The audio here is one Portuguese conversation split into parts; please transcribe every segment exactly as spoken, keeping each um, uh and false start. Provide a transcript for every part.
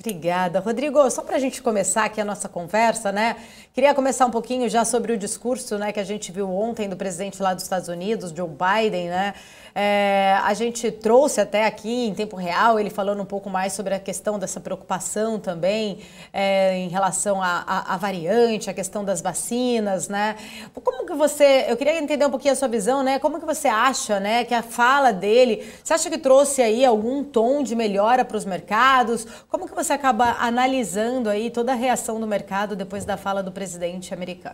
Obrigada. Rodrigo, só para a gente começar aqui a nossa conversa, né? Queria começar um pouquinho já sobre o discurso, né, que a gente viu ontem do presidente lá dos Estados Unidos, Joe Biden, né? É, a gente trouxe até aqui em tempo real ele falando um pouco mais sobre a questão dessa preocupação também é, em relação à variante, a questão das vacinas, né? Como que você, eu queria entender um pouquinho a sua visão, né? Como que você acha, né, que a fala dele, você acha que trouxe aí algum tom de melhora para os mercados? Como que você acaba analisando aí toda a reação do mercado depois da fala do presidente americano?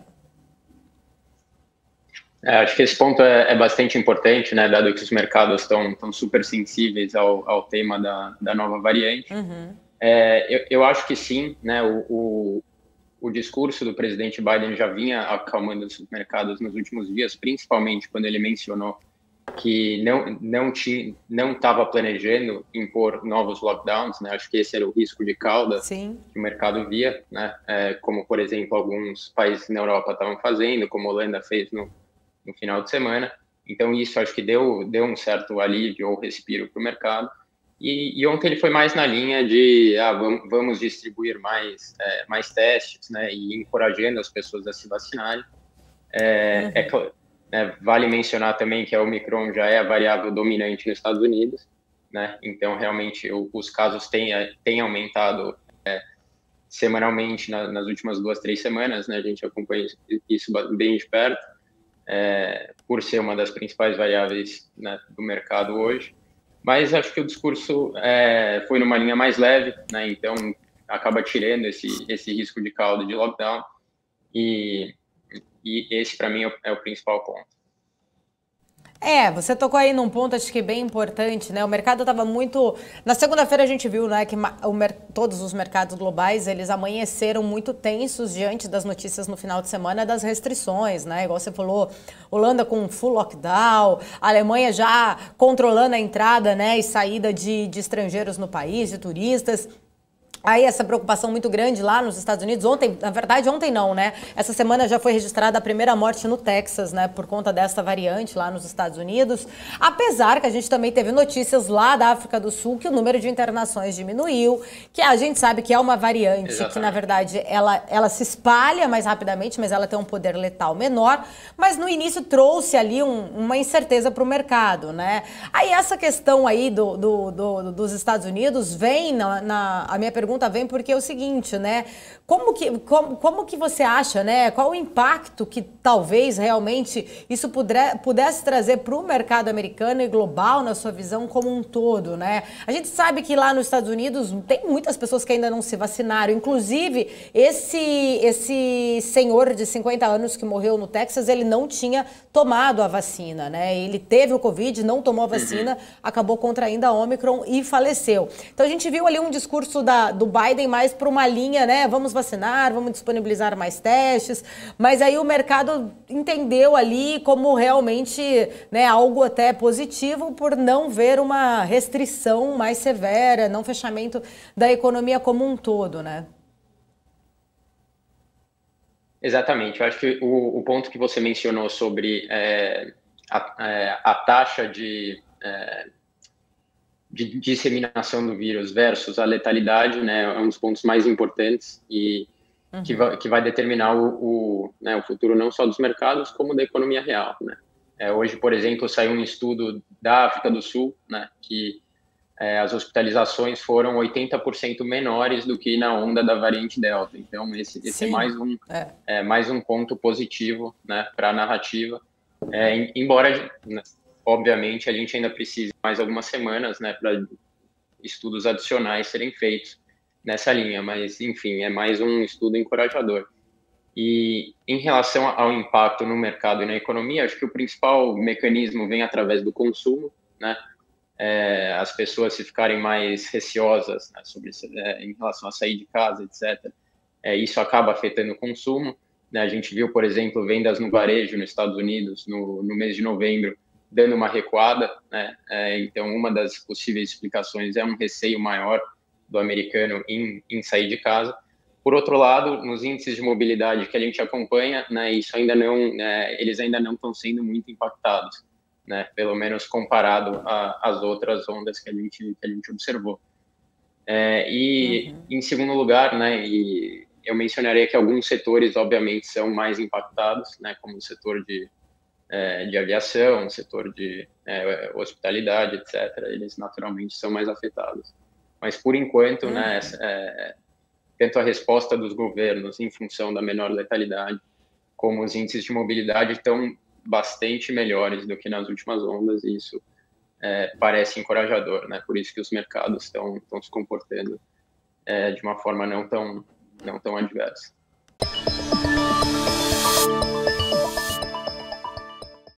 É, acho que esse ponto é, é bastante importante, né, dado que os mercados estão, estão super sensíveis ao, ao tema da, da nova variante. Uhum. É, eu, eu acho que sim, né, o, o, o discurso do presidente Biden já vinha acalmando os mercados nos últimos dias, principalmente quando ele mencionou que não não tinha não estava planejando impor novos lockdowns, né? Acho que esse era o risco de cauda Sim. que o mercado via, né? É, como por exemplo alguns países na Europa estavam fazendo, como a Holanda fez no, no final de semana. Então isso acho que deu deu um certo alívio ou respiro para o mercado. E, e ontem ele foi mais na linha de ah, vamos, vamos distribuir mais é, mais testes, né? E encorajando as pessoas a se vacinarem. É, é Uhum. né, vale mencionar também que a Omicron já é a variável dominante nos Estados Unidos, né? Então, realmente, o, os casos têm, têm aumentado é, semanalmente na, nas últimas duas, três semanas, né? A gente acompanha isso bem de perto, é, por ser uma das principais variáveis, né, do mercado hoje. Mas acho que o discurso é, foi numa linha mais leve, né? Então, acaba tirando esse, esse risco de cauda de lockdown. E, e esse, para mim, é o, é o principal ponto. É, você tocou aí num ponto, acho que bem importante, né? O mercado estava muito... Na segunda-feira a gente viu, né, que o mer... todos os mercados globais, eles amanheceram muito tensos diante das notícias no final de semana das restrições, né? Igual você falou, Holanda com full lockdown, a Alemanha já controlando a entrada, né, e saída de, de estrangeiros no país, de turistas. Aí essa preocupação muito grande lá nos Estados Unidos, ontem, na verdade ontem não, né? Essa semana já foi registrada a primeira morte no Texas, né? Por conta dessa variante lá nos Estados Unidos. Apesar que a gente também teve notícias lá da África do Sul que o número de internações diminuiu, que a gente sabe que é uma variante Exatamente. que na verdade ela, ela se espalha mais rapidamente, mas ela tem um poder letal menor, mas no início trouxe ali um, uma incerteza para o mercado, né? Aí essa questão aí do, do, do, dos Estados Unidos vem na, na a minha pergunta vem porque é o seguinte, né? Como que, como, como que você acha, né? Qual o impacto que talvez realmente isso puder, pudesse trazer para o mercado americano e global na sua visão como um todo, né? A gente sabe que lá nos Estados Unidos tem muitas pessoas que ainda não se vacinaram. Inclusive, esse, esse senhor de cinquenta anos que morreu no Texas, ele não tinha tomado a vacina, né? Ele teve o Covid, não tomou a vacina, uhum. acabou contraindo a Omicron e faleceu. Então a gente viu ali um discurso da, do Biden mais para uma linha, né? Vamos vacinar, vamos disponibilizar mais testes, mas aí o mercado entendeu ali como realmente, né, algo até positivo por não ver uma restrição mais severa, não fechamento da economia como um todo, né? Exatamente. Eu acho que o, o ponto que você mencionou sobre é, a, é, a taxa de, é, de disseminação do vírus versus a letalidade, né, é um dos pontos mais importantes e uhum. que, vai, que vai determinar o, o, né, o futuro não só dos mercados, como da economia real, né? É, hoje, por exemplo, saiu um estudo da África do Sul, né, que é, as hospitalizações foram oitenta por cento menores do que na onda da variante Delta. Então, esse, esse é, mais um, é. É, mais um ponto positivo, né, para a narrativa. É, embora, obviamente, a gente ainda precise mais algumas semanas, né, para estudos adicionais serem feitos nessa linha. Mas, enfim, é mais um estudo encorajador. E em relação ao impacto no mercado e na economia, acho que o principal mecanismo vem através do consumo, né? É, as pessoas se ficarem mais receosas, né, sobre, é, em relação a sair de casa, etcétera. É, isso acaba afetando o consumo, né? A gente viu, por exemplo, vendas no varejo nos Estados Unidos no, no mês de novembro dando uma recuada, né? É, então, uma das possíveis explicações é um receio maior do americano em, em sair de casa. Por outro lado, nos índices de mobilidade que a gente acompanha, né, isso ainda não, né, eles ainda não estão sendo muito impactados, né, pelo menos comparado às outras ondas que a gente, que a gente observou. É, e, uhum. em segundo lugar, né, e eu mencionaria que alguns setores, obviamente, são mais impactados, né, como o setor de, é, de aviação, o setor de é, hospitalidade, etcétera. Eles, naturalmente, são mais afetados. Mas, por enquanto, uhum. né, é, tanto a resposta dos governos em função da menor letalidade, como os índices de mobilidade estão bastante melhores do que nas últimas ondas, e isso é, parece encorajador, né? Por isso que os mercados estão estão se comportando é, de uma forma não tão não tão adversa.